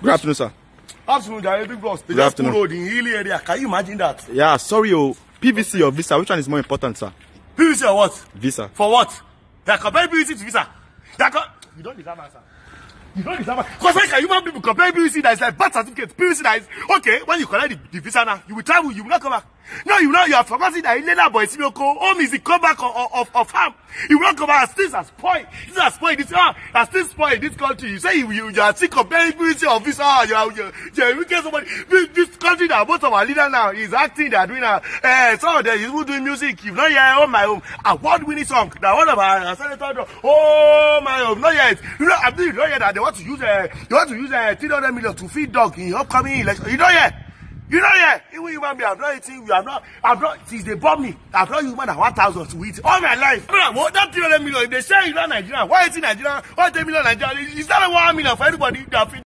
Good afternoon, sir. Afternoon, Gary, big boss. They Good just pull afternoon. road in hilly area. Can you imagine that? Yeah, sorry, PVC or Visa, which one is more important, sir? PVC or what? Visa. For what? They compare PVC to Visa. You don't deserve answer. You don't deserve answer. Because why can human people compare PVC that is like birth certificate? PVC that is, okay, when you collect the visa now, you will travel, you will not come back. No, you have forgotten that Elena boy home is the comeback of harm. You will not come back. Things are spoiled. Things are spoiled. Are still spoiled in this country. You say you are still comparing PVC or Visa. You will get somebody. This country that most of our leaders now is acting, they are doing some of them is doing music. You've not yet, oh my home, award-winning song. That one of our senator, oh my home, not yet. I believe not yet that they want to use 300 million to feed dog in upcoming election. You know yet. You know, yeah, even human being, I'm not eating, I'm not, since they bought me, I've not used more than 1,000 to eat all my life. What that 300 million, if they say you're not Nigerian, why 18 Nigerian, why 10 million Nigerian, is that 1 million for everybody?